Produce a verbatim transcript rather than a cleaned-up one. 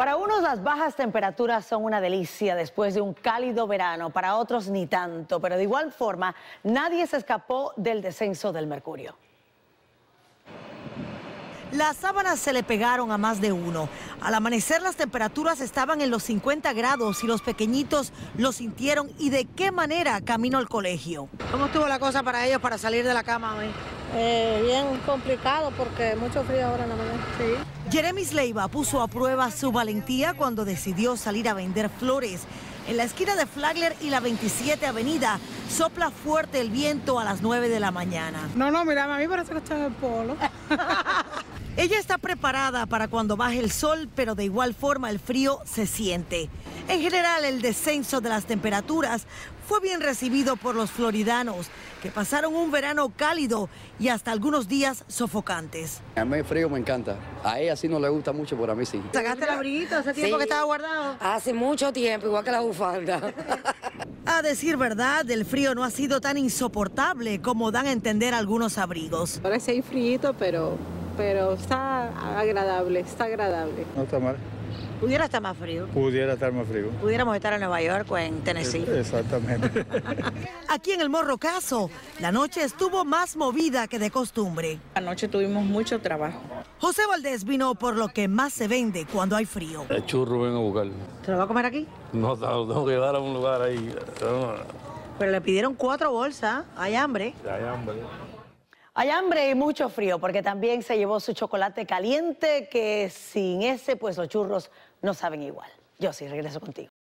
Para unos las bajas temperaturas son una delicia después de un cálido verano, para otros ni tanto, pero de igual forma nadie se escapó del descenso del mercurio. Las sábanas se le pegaron a más de uno. Al amanecer las temperaturas estaban en los cincuenta grados y los pequeñitos lo sintieron. ¿Y de qué manera camino al colegio? ¿Cómo estuvo la cosa para ellos para salir de la cama hoy? Eh, bien complicado porque mucho frío ahora en la mañana. Sí. Jeremis Leiva puso a prueba su valentía cuando decidió salir a vender flores. En la esquina de Flagler y la veintisiete Avenida sopla fuerte el viento a las nueve de la mañana. No, no, mira, a mí parece que está en el polo. Ella está preparada para cuando baje el sol, pero de igual forma el frío se siente. En general, el descenso de las temperaturas fue bien recibido por los floridanos, que pasaron un verano cálido y hasta algunos días sofocantes. A mí el frío me encanta. A ella sí no le gusta mucho, pero a mí sí. ¿Sacaste el abriguito hace tiempo Sí. que estaba guardado? Hace mucho tiempo, igual que la bufanda. A decir verdad, el frío no ha sido tan insoportable como dan a entender algunos abrigos. Ahora sí hay frío, pero, pero está agradable, está agradable. No está mal. Pudiera estar más frío. Pudiera estar más frío. Pudiéramos estar en Nueva York o en Tennessee. Exactamente. Aquí en el Morro Caso, la noche estuvo más movida que de costumbre. Anoche tuvimos mucho trabajo. José Valdés vino por lo que más se vende cuando hay frío. El churro vengo a buscarlo. ¿Se lo va a comer aquí? No, lo tengo que llevar a un lugar ahí. Pero le pidieron cuatro bolsas. Hay hambre. Hay hambre. Hay hambre y mucho frío porque también se llevó su chocolate caliente, que sin ese pues los churros no saben igual. Yo sí regreso contigo.